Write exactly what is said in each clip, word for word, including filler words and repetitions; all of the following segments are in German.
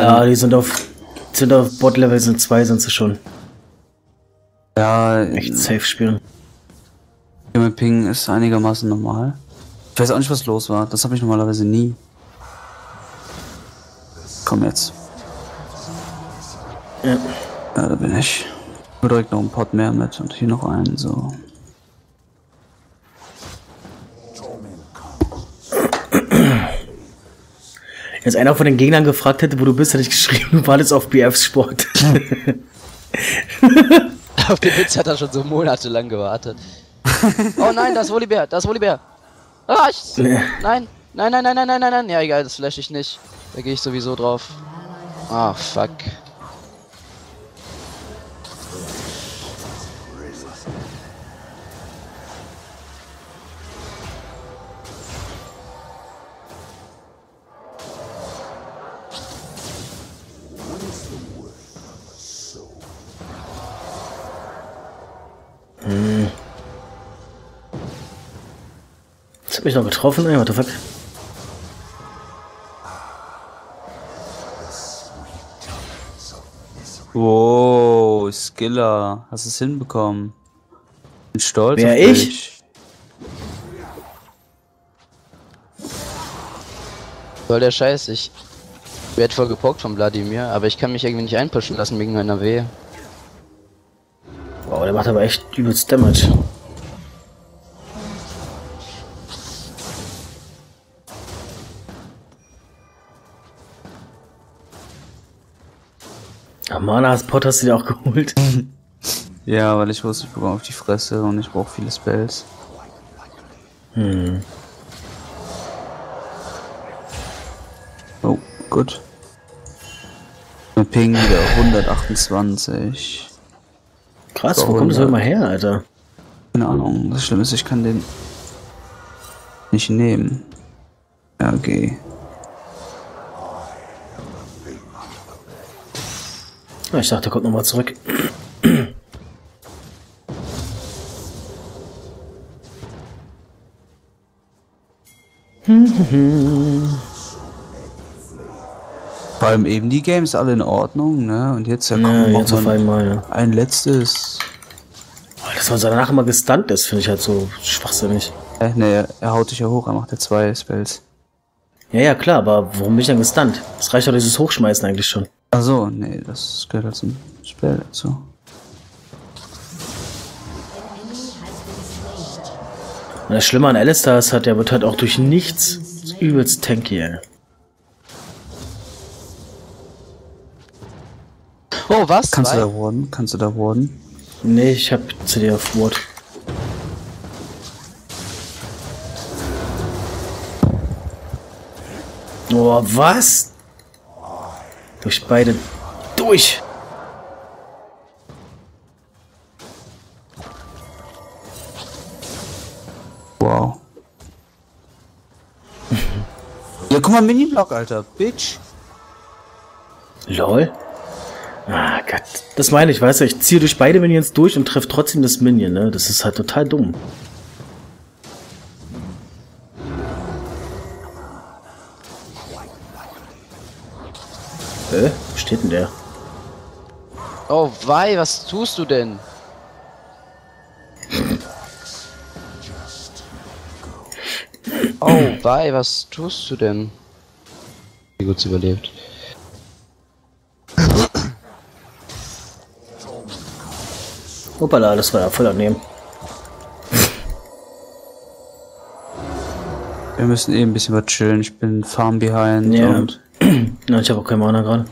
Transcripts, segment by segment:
Ja, die sind auf, sind auf Bot-Level, sind zwei, sind sie schon. Ja, Echt safe spielen. mit Ping ist einigermaßen normal. Ich weiß auch nicht, was los war. Das habe ich normalerweise nie. Komm jetzt. Ja. Ja, da bin ich. Ich direkt noch einen Pot mehr mit und hier noch einen, so. Jetzt einer von den Gegnern gefragt hätte, wo du bist, hätte ich geschrieben, war das auf B Fs Sport. Auf den Witz hat er schon so monatelang gewartet. Oh nein, das ist Volibear, das ist Volibear. Ah, ich... Nein, nein, nein, nein, nein, nein, nein, nein. Ja, egal, das flash ich nicht. Da gehe ich sowieso drauf. Ah, fuck. Hm. Das hat mich noch getroffen, ey, what the fuck? Wow, Skiller. Hast du es hinbekommen? Bin stolz Wer, auf ich? dich. Soll der Scheiß, ich werd voll gepockt von Wladimir, aber ich kann mich irgendwie nicht einpushen lassen wegen meiner W. Wow, der macht aber echt übelst Damage. Ja, Manas Pot hast du dir auch geholt. Ja, weil ich wusste, ich bekomme auf die Fresse und ich brauche viele Spells. Hm. Oh, gut. Mit Ping wieder hundertachtundzwanzig. Krass, wo kommt das immer her, Alter? Keine Ahnung. Das Schlimme ist, ich kann den nicht nehmen. Ja, okay. Ja, ich dachte, der kommt nochmal zurück. Vor allem eben die Games alle in Ordnung, ne? Und jetzt ja, Ja, komm, jetzt auf einmal, ja. ein letztes. Dass man danach immer gestunt ist, finde ich halt so schwachsinnig. Äh, ne, er, er haut dich ja hoch, er macht ja zwei Spells. Ja, ja, klar, aber warum bin ich dann gestunt? Das reicht doch dieses Hochschmeißen eigentlich schon. Achso, nee, das gehört halt zum Spell dazu. Und das Schlimme an Alistar ist halt, der wird halt auch durch nichts übelst tanky, ey. Oh, was? Kannst Zwei? du da warden? Kannst du da warden? Nee, ich hab C D auf Ward. Oh, was? Durch beide. Durch! Wow. Ja, guck mal, Mini-Block, Alter. Bitch. Lol. Ah, Gott. Das meine ich, weißt du, ich ziehe durch beide Minions durch und treffe trotzdem das Minion, ne? Das ist halt total dumm. Hä? Wo steht denn der? Oh, wei, was tust du denn? Oh, wei, was tust du denn? Wie gut überlebt. Hoppala, das war ja voll daneben. Wir müssen eben ein bisschen was chillen. Ich bin Farm behind Ja. und Na, ich habe auch keinen Mana gerade.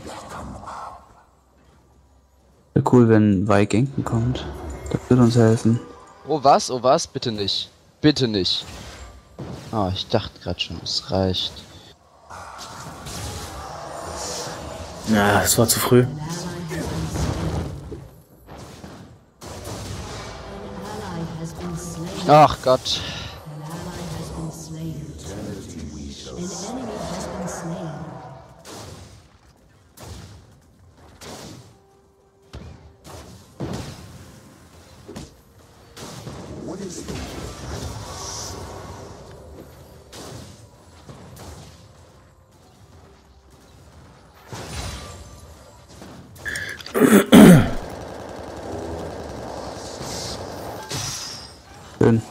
wäre cool, wenn Vi Genken kommt. Das wird uns helfen. Oh, was? Oh, was? Bitte nicht. Bitte nicht. Oh, ich dachte gerade schon, es reicht. Ja, es war zu früh. Ach Gott. Schön.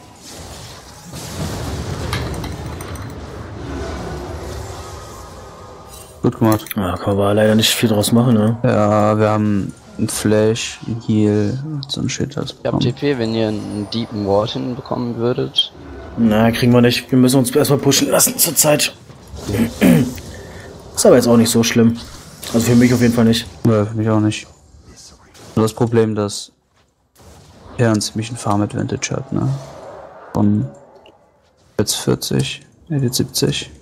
Gut gemacht. Ja, kann man leider nicht viel draus machen, ne? Ja, wir haben einen Flash, einen Heal und so ein Shit. Also Ich hab T P, wenn ihr einen Deepen Ward hinbekommen würdet. Na, kriegen wir nicht. Wir müssen uns erstmal pushen lassen zur Zeit. Ist aber jetzt auch nicht so schlimm. Also für mich auf jeden Fall nicht. Ja, für mich auch nicht. Nur das Problem, dass er einen ziemlichen Farm-Advantage hat, ne? Von jetzt vierzig, er jetzt siebzig.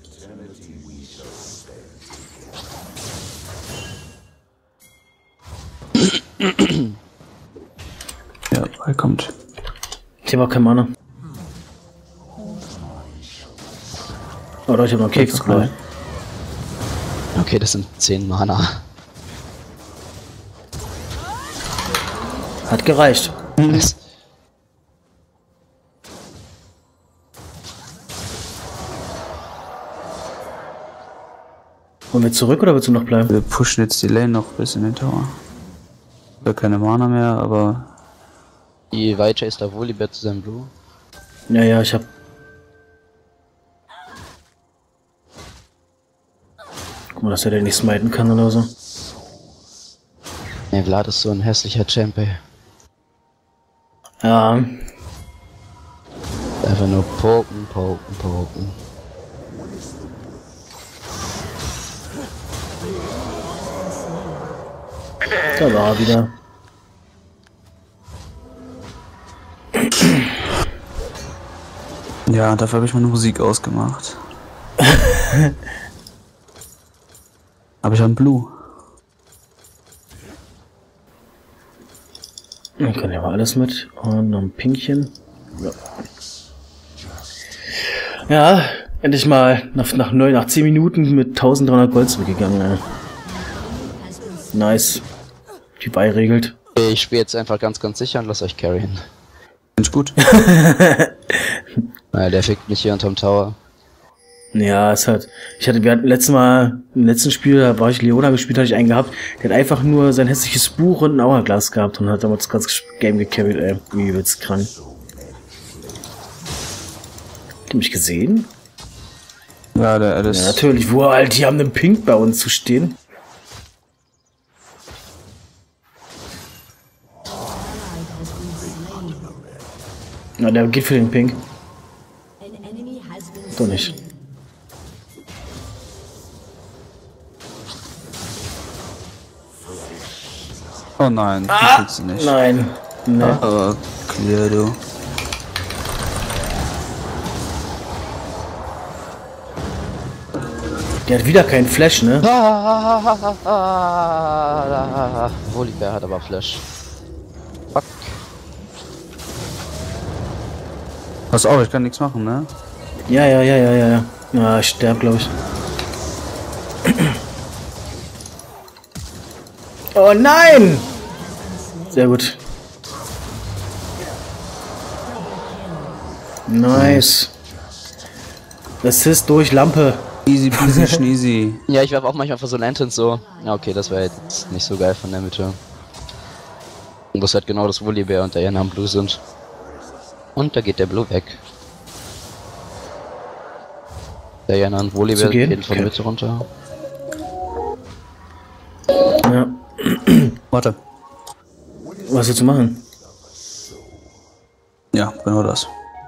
Ja, er kommt. Ich habe auch kein Mana. Oder ich habe noch Keks gleich. Okay, das sind zehn Mana. Hat gereicht. Nice. Wollen wir zurück oder willst du noch bleiben? Wir pushen jetzt die Lane noch bis in den Tower. Wir haben keine Mana mehr, aber Die Weiter ist da wohl lieber zu seinem Blue. Ja, ja, ich hab. Guck mal, dass er den nicht smiten kann oder so. Ne, Vlad ist so ein hässlicher Champ, ey. Ja. Einfach nur poken, poken, poken. Da war er wieder. ja, dafür habe ich meine Musik ausgemacht. Aber ich habe einen Blue. Ich kann ja mal alles mit. Und noch ein Pinkchen. Ja. Ja, endlich mal nach, nach, neun, nach zehn Minuten mit eintausenddreihundert Gold zurückgegangen. Ey. Nice. Die Bei regelt. Ich spiele jetzt einfach ganz, ganz sicher und lass euch carryen. Finde ich gut. Naja, der fickt mich hier unterm Tower. Ja, es hat. Ich hatte, wir hatten letztes Mal, im letzten Spiel, da war ich Leona gespielt, hatte ich einen gehabt, der hat einfach nur sein hässliches Buch und ein Hourglass gehabt und hat damals das ganze Game gecarried, ey. Übelst krank. Habt ihr mich gesehen? Ja, der Alice. Ja, natürlich. Wo halt, die haben einen Pink bei uns zu stehen. Na, der geht für den Pink. Doch nicht. Oh nein, Ah, das willst du nicht. Nein. Nee. Aber clear, du. Der hat wieder keinen Flash, ne? Volibear hat aber Flash. Fuck. Pass auf, ich kann nichts machen, ne? Ja, ja, ja, ja, ja, ja. Ja, ich sterb, glaube ich. Oh nein! Sehr gut. Nice. Assist durch Lampe. Easy peasy schneezy. Ja, ich werf auch manchmal für so Lanterns so. Ja, okay, das wäre jetzt nicht so geil von der Mitte. Und das halt genau das Volibear und der Jan am Blue sind. Und da geht der Blue weg. Der Jan und Volibear gehen? gehen von Okay. Mitte runter. Ja. Warte. Was willst du machen? Ja, genau das.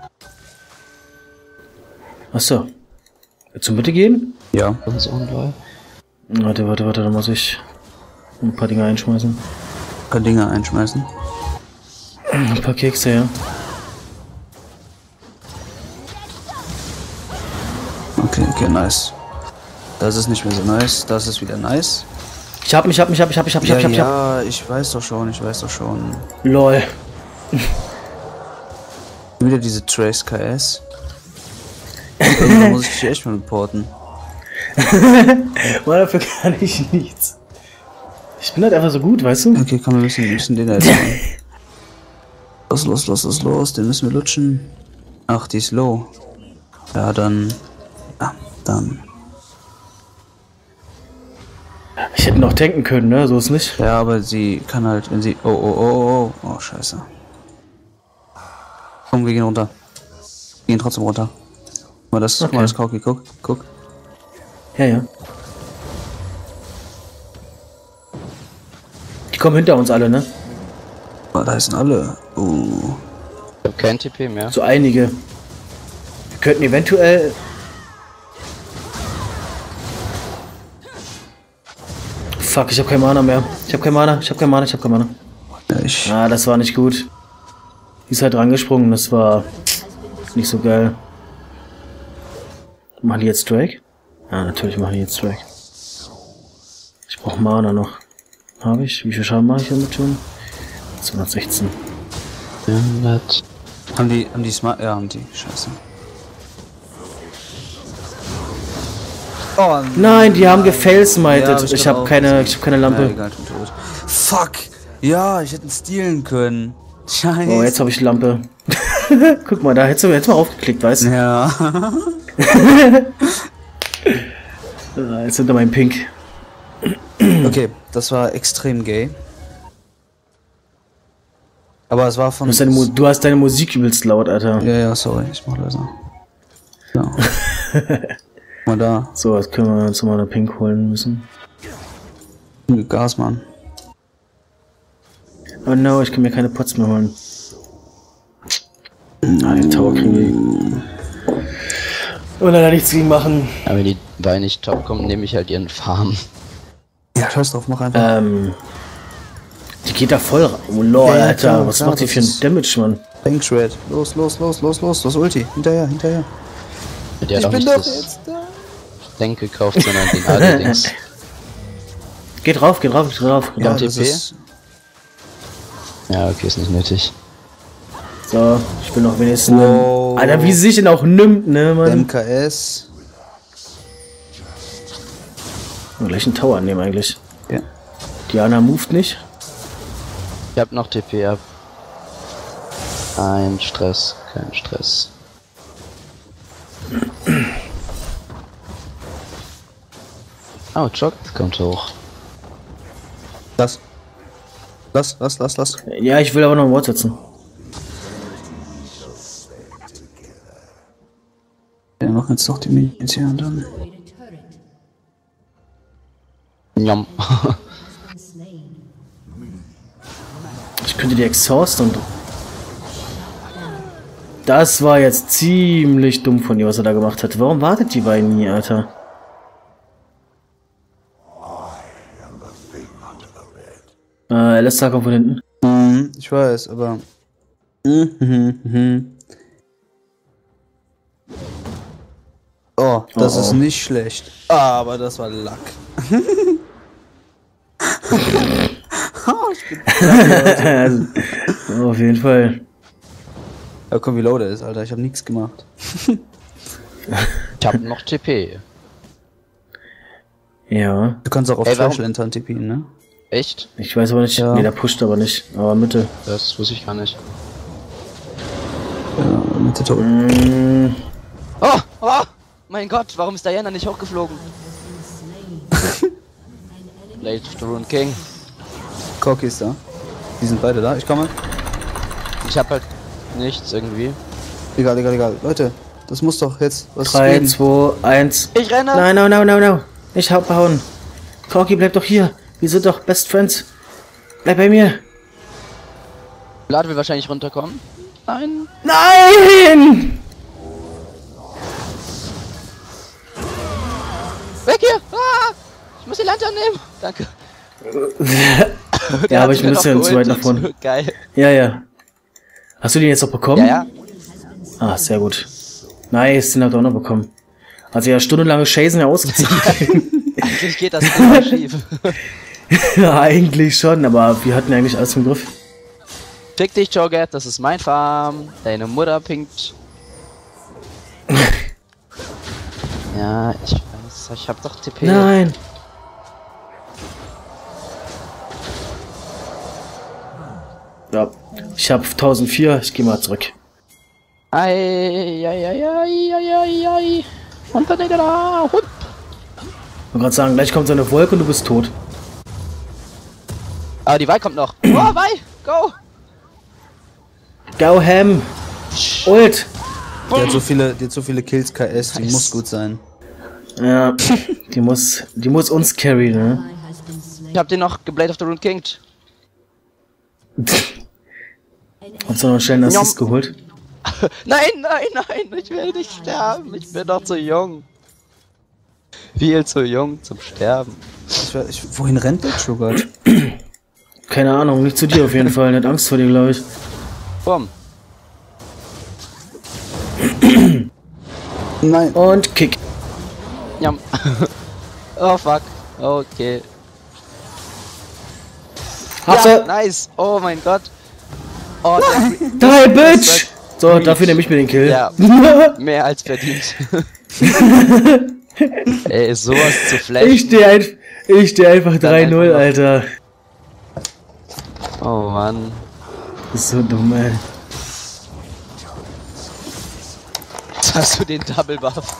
Achso. Willst du Mitte gehen? Ja. Und so und läuft. Warte, warte, warte, da muss ich ein paar Dinge einschmeißen. Ein paar Dinge einschmeißen. Ein paar Kekse, ja. Okay, okay, nice. Das ist nicht mehr so nice. Das ist wieder nice. Ich hab mich, hab mich, hab mich, hab mich, hab mich, Ja, hab mich, hab ja, ich weiß doch schon, ich weiß doch schon. mich. Lol. Wieder diese Trace K S. Irgendwann muss ich dich echt mal reporten. Boah, dafür kann ich nichts. Ich bin halt einfach so gut, weißt du? Okay, komm, wir müssen, wir müssen den da jetzt machen. Los, los, los, los, los, den müssen wir lutschen. Ach, die ist low. Ja, dann. Ja, dann. Ich hätte noch tanken können, ne? So ist nicht. Ja, aber sie kann halt, wenn sie... Oh, oh, oh, oh, oh, scheiße. Komm, wir gehen runter. Wir gehen trotzdem runter. Guck mal, das, Okay. guck mal, das Kauki, guck, guck. Ja, ja. Die kommen hinter uns alle, ne? Oh, da sind alle. Uh. Ich hab kein T P mehr. So einige. Wir könnten eventuell... Fuck, ich hab kein Mana mehr. Ich hab kein Mana, ich hab kein Mana, ich hab kein Mana. Ja, ich... Ah, das war nicht gut. Die ist halt rangesprungen, das war nicht so geil. Machen die jetzt Drake? Ja, natürlich machen die jetzt Drake. Ich brauch Mana noch. Habe ich? Wie viel Schaden mache ich damit schon? zweihundertsechzehn. hundert. Haben die, haben die Smart... Ja, haben die. Scheiße. Oh, Nein, die haben gefailsmited. Ja, hab ich ich grad habe auch keine, gesehen. ich hab keine Ja, Lampe. egal, ich bin tot. Fuck! Ja, ich hätte ihn stealen können. Scheiße. Oh, jetzt habe ich Lampe. Guck mal, da hättest du jetzt mal aufgeklickt, weißt du? Ja. Ah, jetzt hinter meinem Pink. Okay, das war extrem gay. Aber es war von... Du hast, deine Mu du hast deine Musik übelst laut, Alter. Ja, ja, sorry, ich mach leiser. So. Mal da. So, jetzt können wir uns mal eine Pink holen müssen. Gas, Mann. Oh no, ich kann mir keine Pots mehr holen. Ah, den Tower kriegen wir. Und leider nichts gegen machen. Aber wenn die Beine nicht top kommen, nehme ich halt ihren Farm. Ja, scheiß drauf, mach einfach. Ähm. Die geht da voll rein. Oh lol, Ja, ja, Alter. klar, Was klar, macht die das für ein ist- Damage, Mann? Tank Shred. Los, los, los, los, los, los, Ulti. Hinterher, hinterher. Der hat auch nicht das da. Denk gekauft, sondern den allerdings. Geht rauf, geht rauf, geht rauf. Geht Ja, rauf. das T P? ist... Ja, okay, ist nicht nötig. So, ich bin noch wenigstens. Wow. Alter, wie sie sich denn auch nimmt, ne, Mann? M K S. Und gleich einen Tower annehmen eigentlich. Ja. Diana moved nicht. Ich hab noch T P ab. Kein Stress, kein Stress. Oh, Jock kommt hoch. Lass. Lass, lass, lass, lass. Ja, ich will aber noch ein Wort setzen. Wir machen jetzt noch die Minions hier und dann... Njom. Ich könnte die Exhaust und... Das war jetzt ziemlich dumm von ihr, was er da gemacht hat. Warum wartet die beiden nie, Alter? Äh, Alistair kommt von hinten. Mhm, ich weiß, aber... Mhm, mhm, mhm. Oh, das Oh, ist oh. nicht schlecht. Aber das war Lack. Oh, ich bin Also, auf jeden Fall. ja, komm, wie low der ist, Alter. Ich hab nichts gemacht. Ich hab noch T P. Ja. Du kannst auch auf Ey, warum- Trash Lantern tippen, ne? Echt? Ich weiß aber nicht. Ja. Nee, der pusht aber nicht. Aber Mitte. Das wusste ich gar nicht. Ja, mit der Top. Mm, Oh! Oh! Mein Gott, warum ist Diana nicht hochgeflogen? Blade of the Rune King. Corki ist da. Die sind beide da. Ich komme. Ich hab halt nichts irgendwie. Egal, egal, egal. Leute, das muss doch jetzt was drei, geben. zwei, eins. Ich renne! Nein, no, no, no, no. Ich hab hauen. Corky, bleib doch hier. Wir sind doch Best Friends. Bleib bei mir. Vlad will wahrscheinlich runterkommen. Nein! Nein! Weg hier! Ah! Ich muss die Lantern nehmen! Danke. Ja, aber hat ich mir müsste noch zu weit nach geholt. vorne. Geil. Ja, ja. Hast du den jetzt noch bekommen? Ja, ja. Ah, sehr gut. Nice, den hat er auch noch bekommen. Hat sich ja stundenlange Chasen ja ausgezahlt. Eigentlich geht das immer schief. Ja, eigentlich schon, aber wir hatten eigentlich alles im Griff. Fick dich, Joget, das ist mein Farm. Deine Mutter pinkt. Ja, ich weiß, ich hab doch T P. Nein. Ja, ich hab tausendvier, ich geh mal zurück. Ei, ei, ei, ei, ei, ei, ei. Und dann da, hup. wollte gerade sagen, gleich kommt so eine Wolke und du bist tot. Ah, die Vi kommt noch. Oh, Vi, go! Go ham! Ult! Die hat so viele, die hat so viele Kills K S, die Nice. muss gut sein. Ja, die muss, die muss uns carry, ne? Ich hab den noch geblade of the Rune Kinged. Hast du noch einen schnellen Assist geholt? Nein, nein, nein, ich will nicht sterben. Ich bin noch zu jung. Viel zu jung zum Sterben. Ich, weiß- ich, wohin rennt der Sugat? Keine Ahnung, nicht zu dir auf jeden Fall. Der hat Angst vor dir, glaube ich. Bumm. Nein. Und Kick. Jam. Oh fuck. Okay. Hast Ja, du? nice. Oh mein Gott. Oh, Die Bitch! So, dafür nehme ich mir den Kill. Ja. Mehr als verdient. Ey, ist sowas zu flashen. Ich stehe ein, ich steh einfach drei null, einfach noch. Alter. Oh Mann. Das ist so dumm, ey. Jetzt hast du den Double Buff.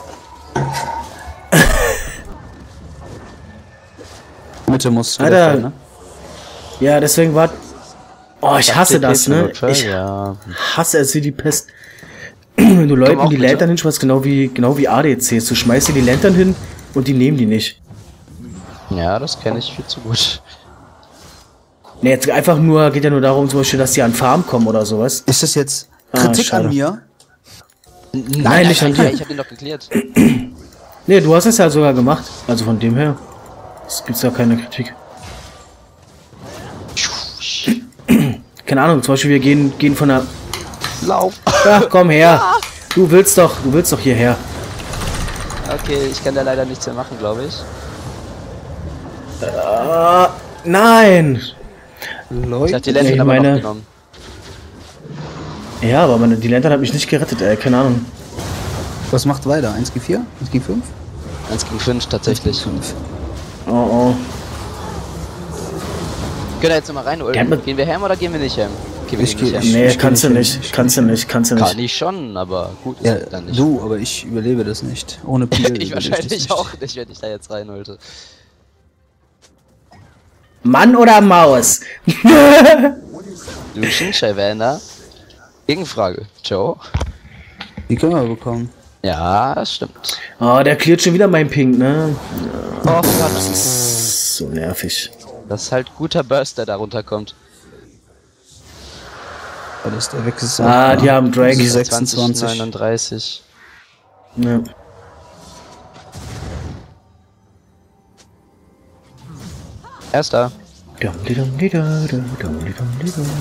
Mitte muss wieder Alter. fallen, ne? Ja, deswegen war... Oh, ich hasse das, ne? Ich Ja. hasse es wie die Pest. Wenn du Leuten auch die bitte. Lantern hinschmeißt, genau wie, genau wie A D Cs. Du schmeißt dir die Lantern hin und die nehmen die nicht. Ja, das kenne ich viel zu gut. Ne, jetzt einfach nur, geht ja nur darum, zum Beispiel, dass die an Farm kommen oder sowas. Ist das jetzt Ah, Kritik schade. an mir? Nein, nicht an dir. Ich hab den doch geklärt. Ne, du hast es ja sogar gemacht. Also von dem her. Es gibt's ja keine Kritik. Keine Ahnung, zum Beispiel wir gehen, gehen von der... Lauf. Ja, komm her. Du willst doch, du willst doch hierher. Okay, ich kann da leider nichts mehr machen, glaube ich. Ah, nein! Ich hab die Nee, Lantern ich aber meine- noch genommen. Ja, aber meine, die Lantern hat mich nicht gerettet, ey. Keine Ahnung. Was macht weiter? eins gegen vier? eins gegen fünf? eins gegen fünf tatsächlich. fünf. Oh, oh. Können wir jetzt nochmal rein, Ja, oder? mit- Gehen wir hem oder gehen wir nicht hem? Gehen wir Ich nicht geh- hem? Nee, Ich kannst du geh nicht. nicht Kannst du nicht, kannst du Kann nicht. ich schon, aber gut ist Ja, es dann nicht. du, aber ich überlebe das nicht. Ohne Peel ich überlebe das wahrscheinlich nicht. auch nicht, wenn ich da jetzt rein wollte. Mann oder Maus? Lucian, Shyvana. Gegenfrage. Joe? Die können wir bekommen. Ja, das stimmt. Oh, der cleart schon wieder mein Pink, ne? Oh Gott. So nervig. Das ist halt guter Burst, der da runterkommt. Weil das der weg ist. Ah, die haben Drake. Die zwanzig, sechsundzwanzig. neununddreißig. Ja. Erster. Dum, di, dum, di, da, da, dum, di, dum, di, da.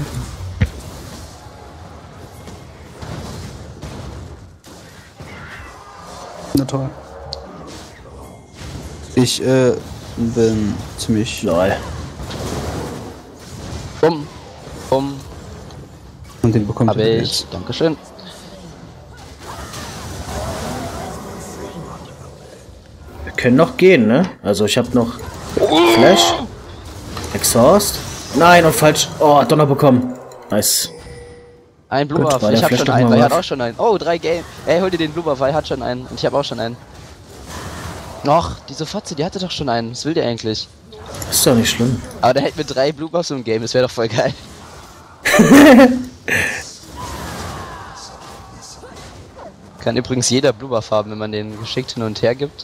Na toll. Ich äh, bin ziemlich. Lol. Bumm. Bumm. Und den bekommt Hab ihr ich. jetzt. Dankeschön. Wir können noch gehen, ne? Also ich habe noch Flash. Exhaust. Nein, und falsch. Oh, Donner bekommen. Nice. Ein Blue Gut, Buff. war Ich der hab Flash schon doch einen, mal weil er hat was? auch schon einen. Oh, drei Game. Ey, hol dir den Blue Buff, weil er hat schon einen. Und ich hab auch schon einen. Noch, diese Fotze, die hatte doch schon einen. Was will der eigentlich? Ist doch nicht schlimm. Aber der hält mit drei Blue Buffs im Game, das wäre doch voll geil. Kann übrigens jeder Blue Buff haben, wenn man den geschickt hin und her gibt.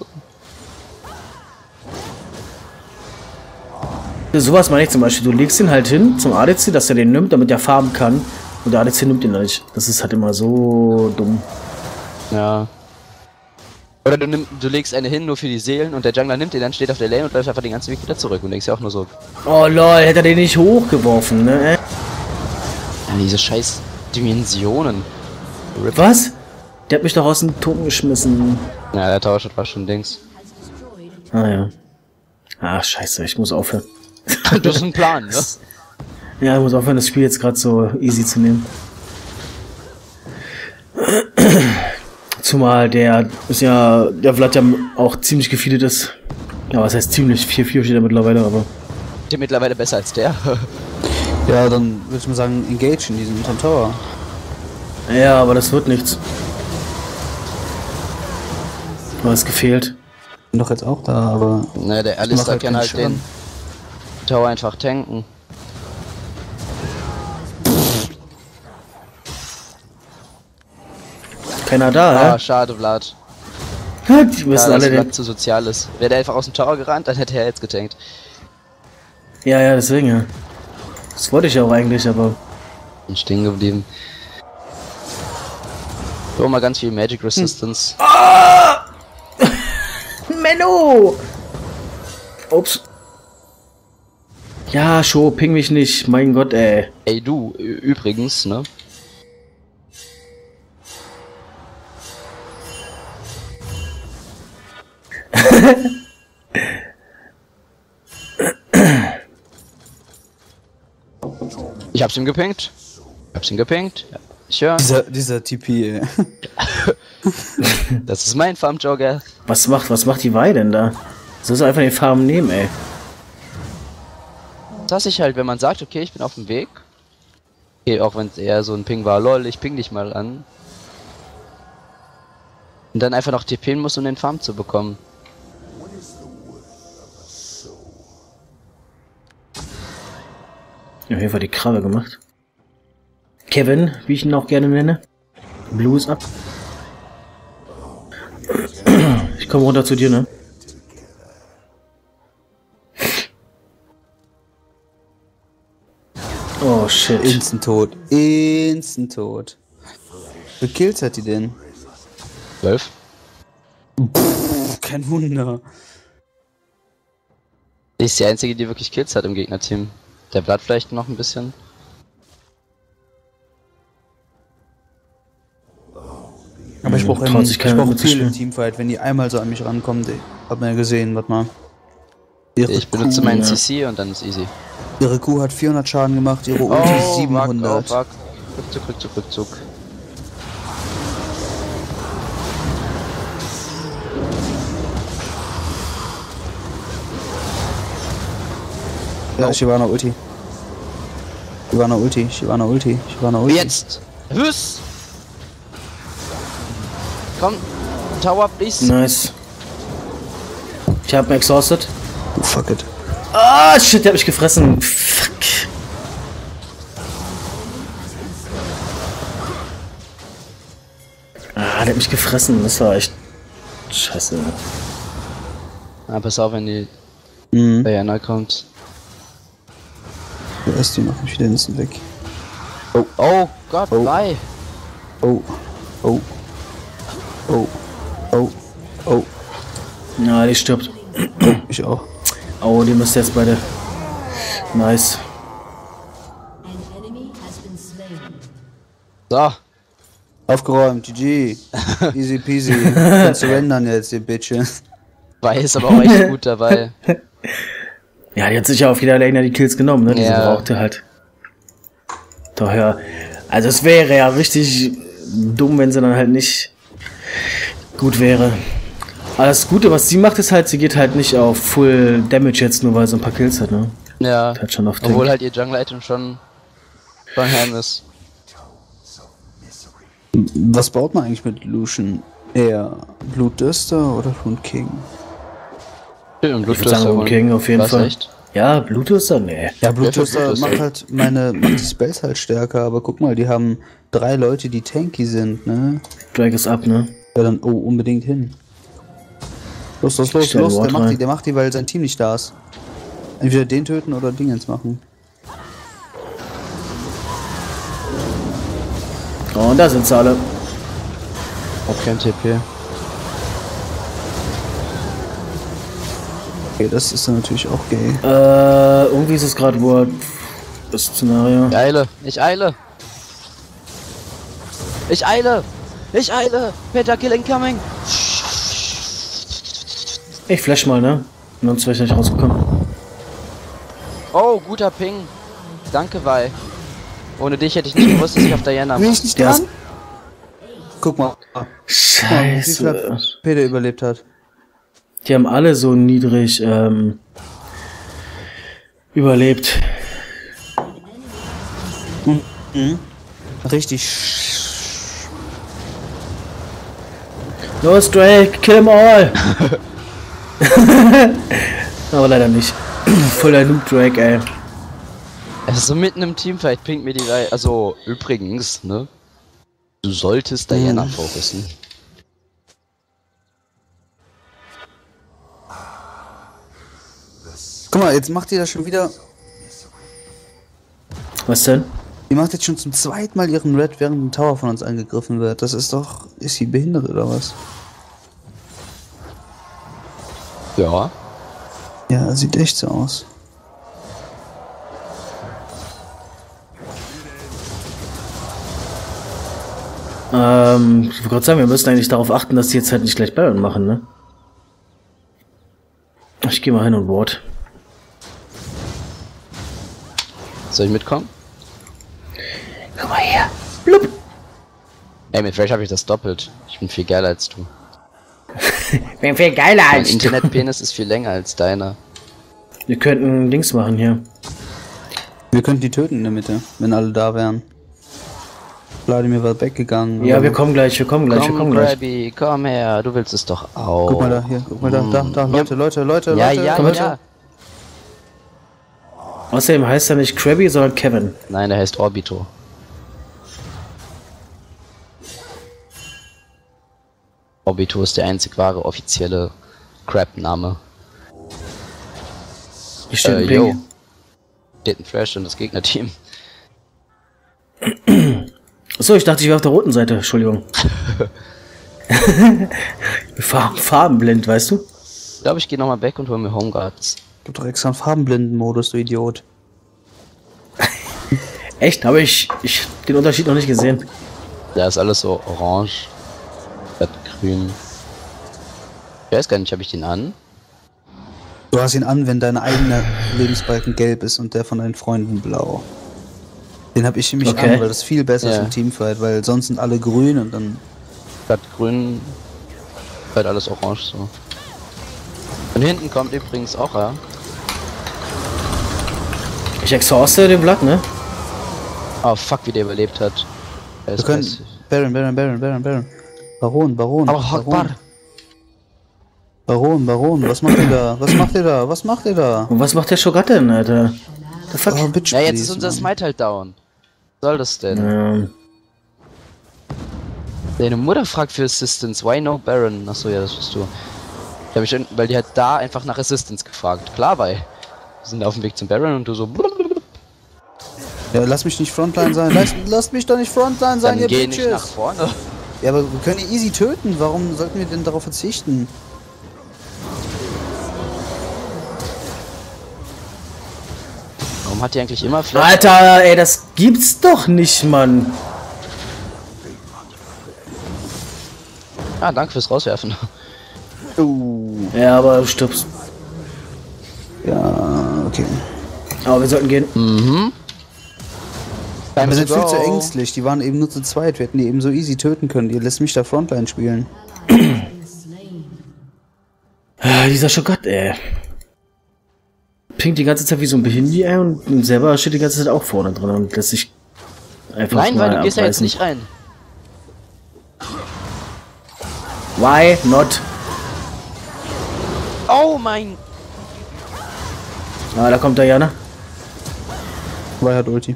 Sowas meine ich zum Beispiel. Du legst ihn halt hin zum A D C, dass er den nimmt, damit er farben kann. Und der A D C nimmt ihn dann nicht. Das ist halt immer so dumm. Ja. Oder du, nimm, du legst eine hin nur für die Seelen und der Jungler nimmt den, dann steht auf der Lane und läuft einfach den ganzen Weg wieder zurück und denkst ja auch nur so. Oh lol, hätte er den nicht hochgeworfen, ne? Ja, diese scheiß Dimensionen. Was? Der hat mich doch aus dem Turm geschmissen. Ja, der Tower Shot war schon Dings. Ah ja. Ach scheiße, ich muss aufhören. Das ist ein Plan, ne? Ja, ich muss aufhören, das Spiel jetzt gerade so easy zu nehmen. Zumal der ist ja, der Vlad ja auch ziemlich gefeedet ist. Ja, was heißt ziemlich? vier vier steht er mittlerweile, aber... Der mittlerweile besser als der. Ja, dann würde ich mal sagen, engage in diesem Tom Tower. Ja, aber das wird nichts. Du hast gefehlt. Bin doch jetzt auch da, aber... Ne, der Alistar halt kann halt den Tower einfach tanken. Keiner da, Ah, hä? schade, Vlad. Die müssen Ja, alle das den... Vlad zu sozial ist. Wäre der einfach aus dem Tower gerannt, dann hätte er jetzt getankt. Ja, ja, deswegen, ja. Das wollte ich ja auch eigentlich, aber... Und stehen geblieben. So, mal ganz viel Magic Resistance. Ah! Menno! Ups. Ja, Show, ping mich nicht. Mein Gott, ey. Ey, du, ü- übrigens, ne? Ich hab's ihm gepinkt. Ich hab's ihm gepinkt. Ja. Ich höre. Dieser, dieser T P, ey. Das ist mein Farm-Jogger. Was macht, was macht die Wei denn da? Soll sie einfach den Farben nehmen, ey. Das ich halt, wenn man sagt, okay, ich bin auf dem Weg. Okay, auch wenn es eher so ein Ping war, lol, ich ping dich mal an. Und dann einfach noch T P'n muss, um den Farm zu bekommen. Ja, auf jeden Fall die Krabbe gemacht. Kevin, wie ich ihn auch gerne nenne. Blue ist ab. Ich komme runter zu dir, ne? Oh shit. Instant tot. Instant tot. Wie viele Kills hat die denn? zwölf? Pff, kein Wunder. Die ist die einzige, die wirklich Kills hat im Gegnerteam. Der Blatt vielleicht noch ein bisschen. Aber ich brauche Traut sich ich keiner brauch mitzuspielen. viel im Teamfight, wenn die einmal so an mich rankommen, die, hab man ja gesehen, warte mal. Ihre Ich benutze Kuh, meinen ja. C C und dann ist easy. Ihre Kuh hat vierhundert Schaden gemacht, ihre Ulti fuck, siebenhundert. oh fuck. Rückzug, Rückzug, Rückzug. Ja, Shyvana Ulti. Shyvana Ulti, Shyvana Ulti, Shyvana Ulti. Jetzt! Hüss! Komm, Tower, please. Nice. Ich hab ihn exhausted. Oh, fuck it. Ah, shit, der hat mich gefressen. Fuck. Ah, der hat mich gefressen. Das war echt scheiße. Ah, pass auf, wenn die Mhm. Diana kommt. Der ist die macht mich wieder instant weg. Oh, oh Gott, Oh. bye. Oh. Oh. Oh. Oh. Oh. Ja, die stirbt. Ich auch. Oh, die müsste jetzt beide. Nice. An enemy has been slain. So, Aufgeräumt, G G. Easy peasy. Kannst du rendern jetzt, ihr Bitches. bye ist aber auch echt gut dabei. Ja, die hat sicher auf jeder Lane die Kills genommen, ne? Die sie Ja. brauchte halt. Doch ja. Also es wäre ja richtig dumm, wenn sie dann halt nicht gut wäre. Aber das Gute, was sie macht, ist halt, sie geht halt nicht auf Full Damage jetzt, nur weil sie ein paar Kills hat, ne? Ja, Hat schon auf obwohl Tank. halt ihr Jungle-Item schon von Helm ist. Was baut man eigentlich mit Lucian? Eher Blutdürster oder Rune King? Und Ich würde sagen, Rune King auf jeden Was, Fall. echt? Ja, Blut ist dann, nee. Ja, Blutdürster Blutdürster macht halt meine macht die Spells halt stärker, aber guck mal, die haben drei Leute, die tanky sind, ne? Drag ist ab, ne? Ja, dann oh, unbedingt hin. Los, los, los, Stell los, der Ward macht rein. die, der macht die, weil sein Team nicht da ist. Entweder den töten oder Dingens machen. Oh, und da sind sie alle. Auch kein T P. Okay, das ist dann natürlich auch gay. Äh, irgendwie ist es gerade Word. Das Szenario. Ich eile, ich eile. Ich eile. Ich eile. Pentakill incoming. Ich flash mal, ne? Sonst wäre ich nicht rausgekommen. Oh, guter Ping. Danke, Vi. Ohne dich hätte ich nicht gewusst, dass ich auf Diana Bin war. ich nicht Der dran? ist- Guck mal, wie viel Scheiße. hat Peter überlebt hat. Die haben alle so niedrig ähm, überlebt. Richtig. Los, Drake, kill them all! Aber leider nicht. Voller Noob-Drag, ey. Also mitten im Teamfight pinkt mir die Reihe. Also, übrigens, ne? Du solltest Diana Hm. fokussen. Guck mal, jetzt macht ihr das schon wieder. Was denn? Die macht jetzt schon zum zweiten Mal ihren Red, während ein Tower von uns angegriffen wird. Das ist doch. Ist sie behindert oder was? Ja. Ja, sieht echt so aus. Ähm, ich wollte gerade sagen, wir müssen eigentlich darauf achten, dass die jetzt halt nicht gleich Baron machen, ne? Ich gehe mal hin und ward. Soll ich mitkommen? Komm mal her. Blub. Ey, mit Thresh habe ich das doppelt. Ich bin viel geiler als du. Bin viel geiler Mein als du. Internetpenis ist viel länger als deiner. Wir könnten Dings machen hier. Wir könnten die töten in der Mitte, wenn alle da wären. Vladimir war weggegangen. Ja, aber- wir kommen gleich, wir kommen gleich, wir Komm, kommen gleich. Krabby, komm her. Du willst es doch auch. Guck mal da, hier, guck mal da, da, da, Leute, Leute, Leute, Ja, Leute. ja, komm mit. ja. Außerdem heißt er nicht Krabby, sondern Kevin. Nein, der heißt Orbito. Orbito ist der einzig wahre offizielle Crab-Name. Hier steht Äh, ein yo. Ping. Steht ein Thresh und das Gegnerteam. Achso, ich dachte, ich wäre auf der roten Seite. Entschuldigung. Farben, farbenblind, weißt du? Ich glaube, ich gehe nochmal weg und hole mir Homeguards. Gib doch extra einen Farbenblinden-Modus, du Idiot. Echt? Habe ich, ich den Unterschied noch nicht gesehen. Da ist alles so orange, statt grün. Ich weiß gar nicht, habe ich den an? Du hast ihn an, wenn dein eigener Lebensbalken gelb ist und der von deinen Freunden blau. Den habe ich nämlich Okay. an, weil das viel besser ist Ja. im Teamfight, weil sonst sind alle grün und dann. Statt grün, halt alles orange so. Von hinten kommt übrigens auch er. Ich exhauste den Blatt, ne? Oh fuck, wie der überlebt hat. Er Wir ist können. passiv. Baron, Baron, Baron, Baron, Baron. Baron, Baron. Aber Akbar. Baron, Baron, was macht ihr da? Was macht ihr da? Was macht ihr da? Und was macht der Shogat denn, Alter? The fuck? Oh, bitch, Ja, jetzt please, ist unser Mann. Smite halt down. Was soll das denn? Ähm, Deine Mutter fragt für Assistance. Why no Baron? Achso, ja, das bist du. Ich hab mich schon, weil die hat da einfach nach Assistance gefragt. Klar, weil wir sind auf dem Weg zum Baron und du so. Ja, lass mich nicht Frontline sein. Lass, lasst mich doch nicht Frontline sein, Dann ihr geh nicht nach Bitches. vorne. Ja, aber wir können die easy töten. Warum sollten wir denn darauf verzichten? Warum hat die eigentlich immer Flash? Alter, ey, das gibt's doch nicht, Mann. Ah, danke fürs Rauswerfen. Oh. Ja, aber du stirbst. Ja, okay. Aber wir sollten gehen. Mhm. Wir sind to viel zu go. ängstlich. Die waren eben nur zu zweit. Wir hätten die eben so easy töten können. Ihr lässt mich da Frontline spielen. Ah, dieser Shogat, ey. Pinkt die ganze Zeit wie so ein Behindi, ey, und selber steht die ganze Zeit auch vorne drin und lässt sich einfach Nein, weil mal du gehst ja jetzt abreißen. nicht rein. Why not? Oh mein. Ah, da kommt Diana. Weil hat Ulti.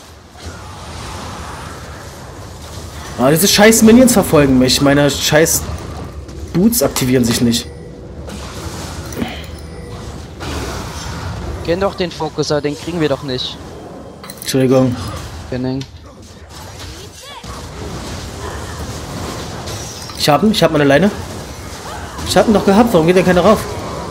Ah, diese scheiß Minions verfolgen mich. Meine scheiß Boots aktivieren sich nicht. Kenn doch den Fokuser, den kriegen wir doch nicht. Entschuldigung. Kenning. Ich hab ihn, ich hab meine Leine. Ich hab ihn doch gehabt, warum geht denn keiner rauf?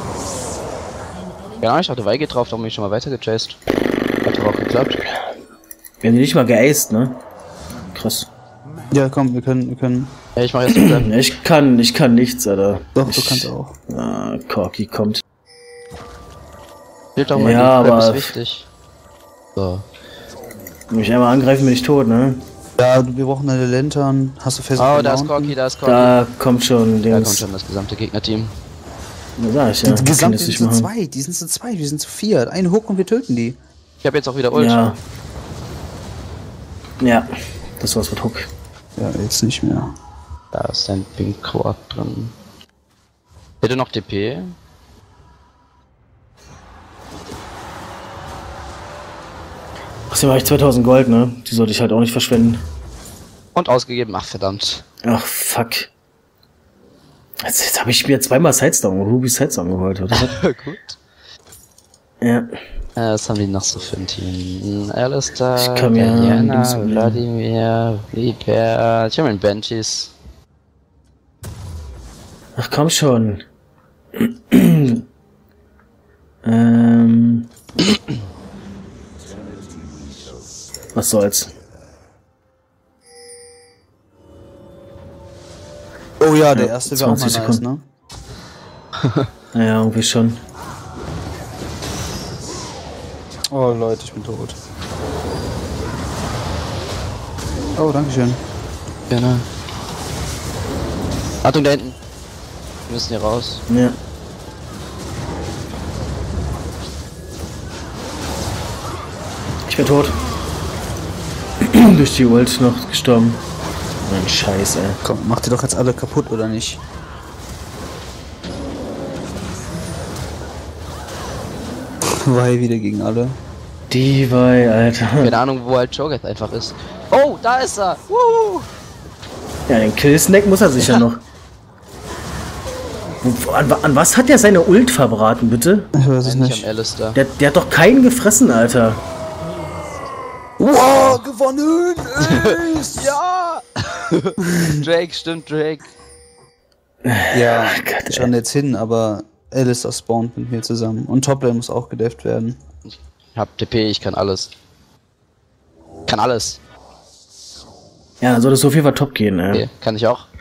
Ja, ich hatte Weige drauf, darum bin ich schon mal weitergechased. Hat doch auch geklappt. Wir haben die nicht mal geaced, ne? Krass. Ja, komm, wir können, wir können. Ja, ich mach jetzt den Plan. Ja, ich kann, ich kann nichts, Alter. Doch, ich, du kannst auch. Ah, Corky kommt. Spielt doch mal Ja, den Crab, aber- ist wichtig. So. Wenn mich einmal angreifen, bin ich tot, ne? Ja, du- wir brauchen eine Lantern. Hast du fest? Oh, da ist Corky, da ist Corky. Da kommt schon Da kommt Dings. schon das gesamte Gegnerteam. Da sag ich ja. Die ich kann gesamte das die nicht sind zu machen. zweit. Die sind zu zweit. Wir sind zu viert. Ein Hook und wir töten die. Ich habe jetzt auch wieder Ult. Ja. Ja, das war's mit Hook. Ja, jetzt nicht mehr. Da ist ein Pink Quad drin. Hätte noch D P. Trotzdem habe ich zweitausend Gold, ne? Die sollte ich halt auch nicht verschwenden. Und ausgegeben, ach verdammt. Ach, fuck. Jetzt, jetzt habe ich mir zweimal Sidestone, Ruby Sidestone geholt, oder? Gut. Ja. Äh, was haben die noch so für ein Team? Alistair, Ich kann mir Diana, Dings nehmen. Vladimir, Viper, ich habe einen Banshees. Ach komm schon. ähm. Was soll's? Oh ja, der Ja, erste wäre auch mal zwanzig nice, Sekunden. ne? Naja, irgendwie schon. Oh Leute, ich bin tot. Oh, dankeschön. Genau. Achtung, da hinten. Wir müssen hier raus. Ja. Ich bin tot. Durch die Ult noch gestorben. Mein Scheiß, ey. Komm, macht ihr doch jetzt alle kaputt, oder nicht? Weil wieder gegen alle. Die bei, Alter. Keine Ahnung, wo halt Cho'Gath einfach ist. Oh, da ist er! Woo! Ja, den Killsnack muss er sicher Ja. noch. Wo- An, an was hat der seine Ult verbraten, bitte? Ich weiß es Eigentlich nicht. am Alistair. Der, der hat doch keinen gefressen, Alter. Wow, gewonnen! Ja! Drake, stimmt, Drake. Ja, Gott, ich ey. ran jetzt hin, aber Alistair spawnt mit mir zusammen. Und Toplane muss auch gedefft werden. Ich hab T P, ich kann alles. Kann alles. Ja, dann soll das so viel top gehen, ey. Okay, kann ich auch.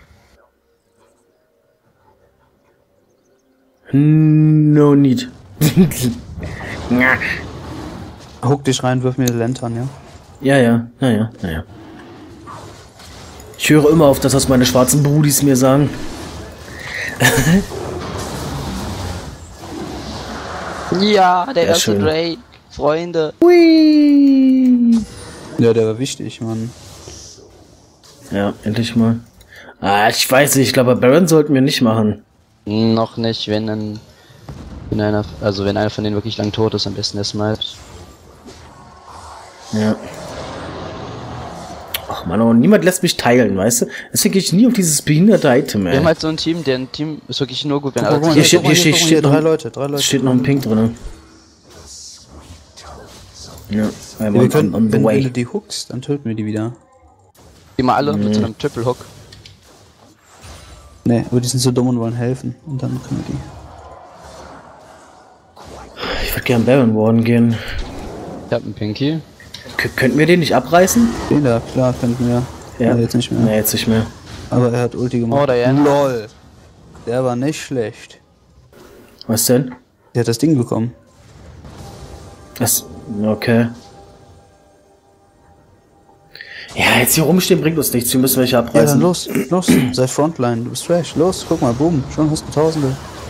No need. Huck dich rein, wirf mir die Lantern, ja? Ja, ja, naja, naja. Ich höre immer auf das, was meine schwarzen Brudis mir sagen. Ja, der Ja, erste schön. Drake. Freunde. Hui. Ja, der war wichtig, Mann. Ja, endlich mal. Ah, ich weiß nicht, ich glaube, Baron sollten wir nicht machen. Noch nicht, wenn ein, wenn einer, also wenn einer von denen wirklich lang tot ist, am besten der Smite. Ja. Ach man, oh, niemand lässt mich teilen, weißt du? Deswegen gehe ich nie auf dieses behinderte Item, Wir ey. haben halt so ein Team, deren Team ist wirklich nur gut, wenn Guck mal, alle guck mal, Hier hier steht- guck mal, hier hier steht- steht steht drei noch- Leute, drei Leute. Es steht noch ein Pink drin. Ja, I'm Ja, wir on, können, on the wenn, wenn du way. die hookst, dann töten wir die wieder. die mal alle mit so einem Triple Hook. Ne, aber die sind so dumm und wollen helfen. Und dann können wir die. Ich würde gern Baron Warden gehen. Ich hab einen Pinky. K könnten wir den nicht abreißen? Den da, klar, könnten wir. Ja. Jetzt nicht mehr. Nee, jetzt nicht mehr. Aber er hat Ulti gemacht. Oh, Diana. LOL. Der war nicht schlecht. Was denn? Der hat das Ding bekommen. Das. Okay. Ja, jetzt hier rumstehen bringt uns nichts. Wir müssen welche Ja, abreißen. dann los, los. Sei Frontline, du bist trash. Los, guck mal, boom. Schon hast du Tausende.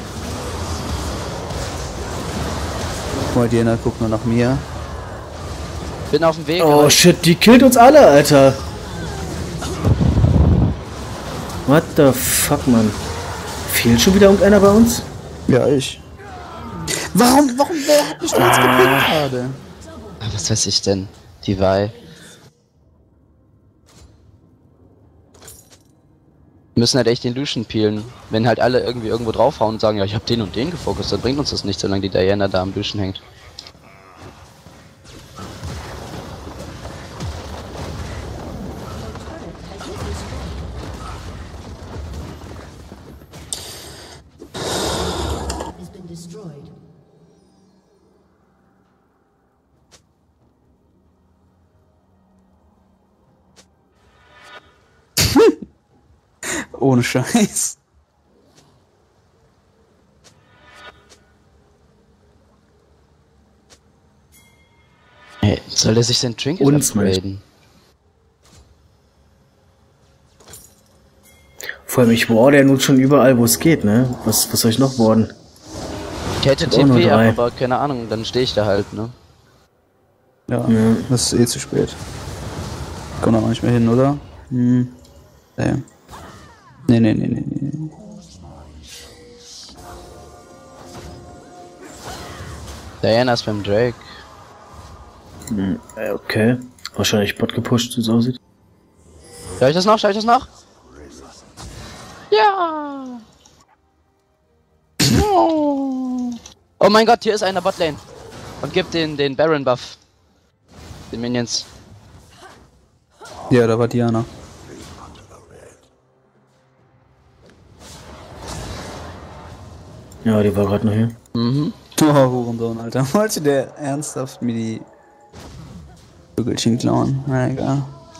Guck mal, Diana guckt nur nach mir. Bin auf dem Weg. Oh aber shit, die killt uns alle, Alter. What the fuck, man? Fehlt schon wieder irgendeiner bei uns? Ja, ich. Warum, warum, wer hat mich da jetzt gepickt gerade? Ah, was weiß ich denn? Die Vi. Wir müssen halt echt den Lucian peelen. Wenn halt alle irgendwie irgendwo draufhauen und sagen, ja, ich hab den und den gefokust, dann bringt uns das nicht, solange die Diana da am Lucian hängt. Has been destroyed. Ohne Scheiß. Hey, soll der sich sein Trinket Uns upgraden? Vor allem, ich war der nun schon überall, wo es geht, ne? Was, was soll ich noch worden? Ich hätte hab auch nur T P ab, drei. aber keine Ahnung, dann stehe ich da halt, ne? Ja, Ja. das ist eh zu spät. Kommt auch nicht mehr hin, oder? Hm. Nee. Nee, nee, nee, nee, nee. Diana ist beim Drake. Hm, äh, okay. Wahrscheinlich Bot gepusht, wie es aussieht. Schau ich das noch? Schau ich das noch? Ja! Oh, oh mein Gott, hier ist einer Botlane. Und gibt den, den Baron Buff. Den Minions. Ja, da war Diana. Ja, die war gerade noch hier. Mhm. Oh, Hurensohn, Alter. Wollte der ernsthaft mir die Vögelchen klauen? Na egal.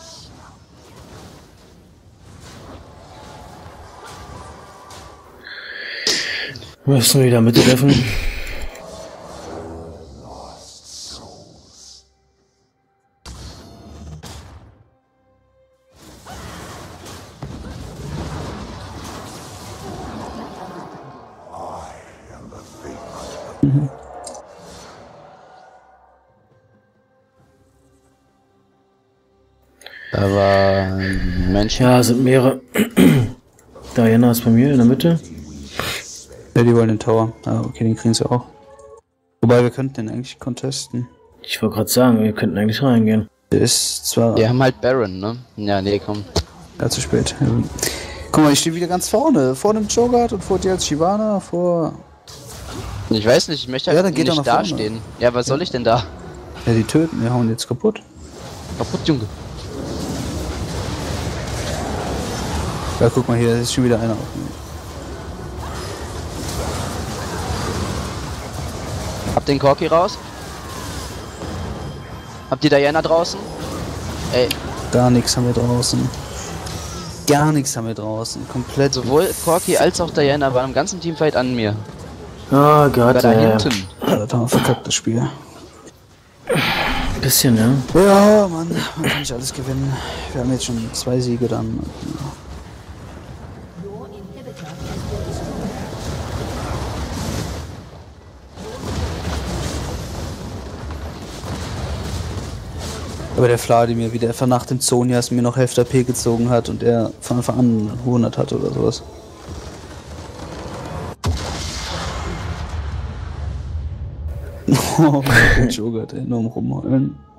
Müssen wir wieder Mitte treffen. Aber Mensch. Ja, sind mehrere. Diana ist bei mir in der Mitte. Ja, die wollen den Tower. Ah, okay, den kriegen sie auch. Wobei, wir könnten den eigentlich contesten. Ich wollte gerade sagen, wir könnten eigentlich reingehen. Der ist zwar... Wir haben halt Baron, ne? Ja, nee, komm. Ja, zu spät. Ja. Guck mal, ich stehe wieder ganz vorne. Vor dem Cho'Gath und vor dir als Shyvana, vor... Ich weiß nicht, ich möchte halt Ja, dann geht er nicht nach vorne. dastehen. Ja, was soll ich denn da? Ja, die töten, wir hauen jetzt kaputt. Kaputt, Junge. Ja, guck mal, hier ist schon wieder einer auf mir. Hab den Corki raus. Hab die Diana draußen. Ey, Gar nichts haben wir draußen. Gar nichts haben wir draußen. Komplett. sowohl Corki als auch Diana waren im ganzen Teamfight an mir. Ah, Gott, War da äh, hinten. Alter, haben wir verkackt das Spiel. ein bisschen, ja. Ja, Mann, man kann nicht alles gewinnen. Wir haben jetzt schon zwei Siege dann. Your inhibitor has been destroyed. Aber der Vladimir, wie der einfach nach dem Zonias mir noch Hälfte A P gezogen hat und er von Anfang an hundert hat oder sowas. Oh, der Joghurt, ey, nur um rumheulen.